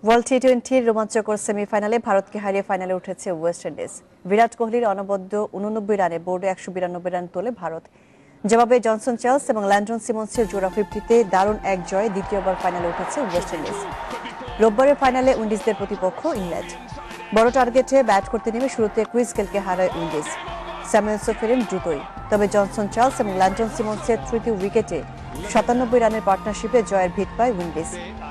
World টি-20 রোমাঞ্চকর সেমিফাইনালে ভারতকে হারিয়ে ফাইনালে উঠেছে ওয়েস্ট ইন্ডিজ। বিরাট কোহলির অনবদ্য 89 রানে বোর্ডে 192 রান তোলে ভারত। জবাবে জনসন চার্লস এবং ল্যান্ডন সিমন্সের জোড়া 50-তে দারুণ এক জয়ে দ্বিতীয়বার ফাইনালে উঠেছে ওয়েস্ট ইন্ডিজ। রোববারের ফাইনালে উইন্ডিজদের প্রতিপক্ষ ইংল্যান্ড। বড় টার্গেটে ব্যাট করতে নেমে শুরুতে ক্রিস গেলকে হারায় উইন্ডিজ। স্যামুয়েলসও ফেরেন দ্রুতই, তবে জনসন চার্লস এবং ল্যান্ডন সিমন্সের তৃতীয় উইকেটে 97 রানের পার্টনারশিপে জয়ের ভিত পায় উইন্ডিজ।